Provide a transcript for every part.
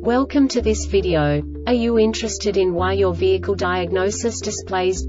Welcome to this video. Are you interested in why your vehicle diagnosis displays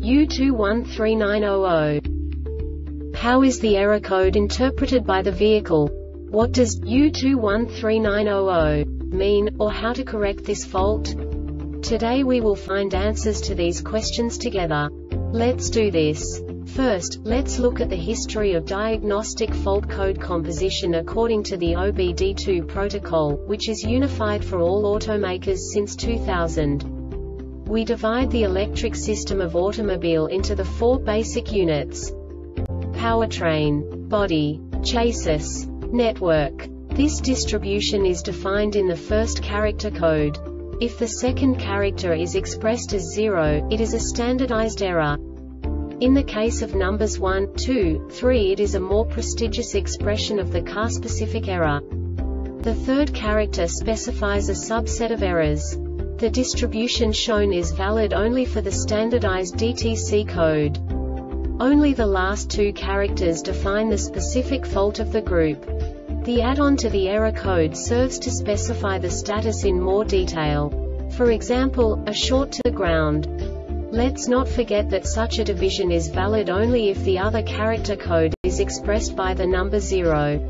U213900? How is the error code interpreted by the vehicle? What does U213900 mean, or how to correct this fault? Today we will find answers to these questions together. Let's do this. First, let's look at the history of diagnostic fault code composition according to the OBD2 protocol, which is unified for all automakers since 2000. We divide the electric system of automobile into the four basic units: powertrain, body, chassis, network. This distribution is defined in the first character code. If the second character is expressed as 0, it is a standardized error. In the case of numbers 1, 2, 3, it is a more prestigious expression of the car-specific error. The third character specifies a subset of errors. The distribution shown is valid only for the standardized DTC code. Only the last two characters define the specific fault of the group. The add-on to the error code serves to specify the status in more detail. For example, a short to the ground. Let's not forget that such a division is valid only if the other character code is expressed by the number 0.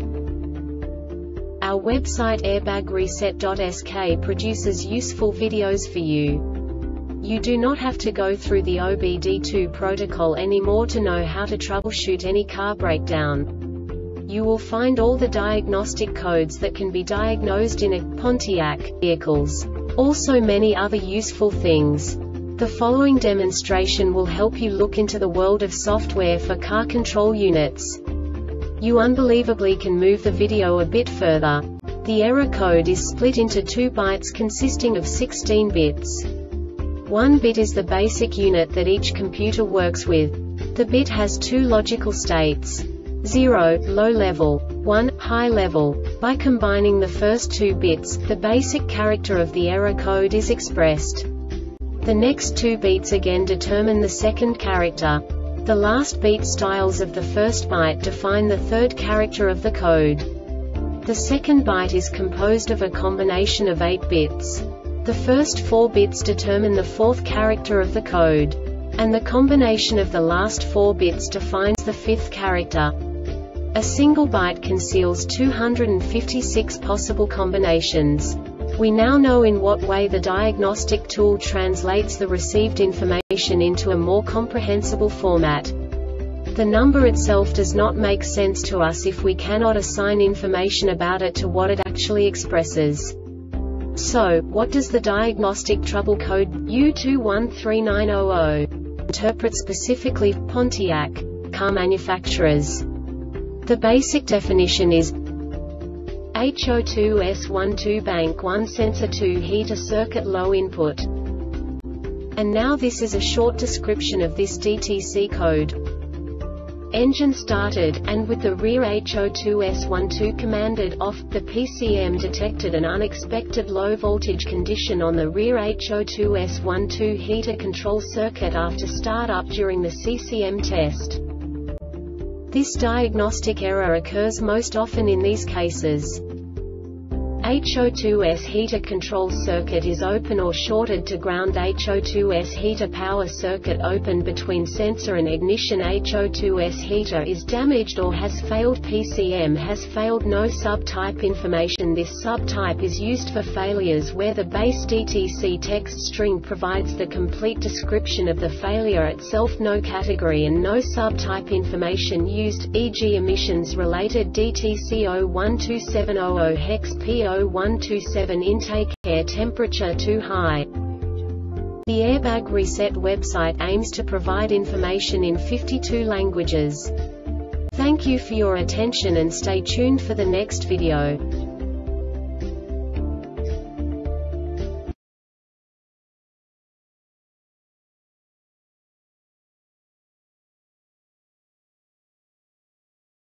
Our website airbagreset.sk produces useful videos for you. You do not have to go through the OBD2 protocol anymore to know how to troubleshoot any car breakdown. You will find all the diagnostic codes that can be diagnosed in a Pontiac vehicles. Also many other useful things. The following demonstration will help you look into the world of software for car control units. You unbelievably can move the video a bit further. The error code is split into 2 bytes consisting of 16 bits. 1 bit is the basic unit that each computer works with. The bit has 2 logical states: 0, low level, 1, high level. By combining the first 2 bits, the basic character of the error code is expressed. The next 2 beats again determine the second character. The last beat styles of the first byte define the third character of the code. The second byte is composed of a combination of 8 bits. The first 4 bits determine the fourth character of the code. And the combination of the last 4 bits defines the fifth character. A single byte conceals 256 possible combinations. We now know in what way the diagnostic tool translates the received information into a more comprehensible format. The number itself does not make sense to us if we cannot assign information about it to what it actually expresses. So, what does the diagnostic trouble code U213900 interpret specifically for Pontiac car manufacturers? The basic definition is HO2S12 bank 1 sensor 2 heater circuit low input. And now this is a short description of this DTC code. Engine started, and with the rear HO2S12 commanded off, the PCM detected an unexpected low voltage condition on the rear HO2S12 heater control circuit after startup during the CCM test. This diagnostic error occurs most often in these cases: HO2S heater control circuit is open or shorted to ground. HO2S heater power circuit open between sensor and ignition. HO2S heater is damaged or has failed. PCM has failed. No subtype information. This subtype is used for failures where the base DTC text string provides the complete description of the failure itself. No category and no subtype information used, e.g. emissions related DTC 012700 hex P0127 intake, air temperature too high. The Airbag Reset website aims to provide information in 52 languages. Thank you for your attention and stay tuned for the next video.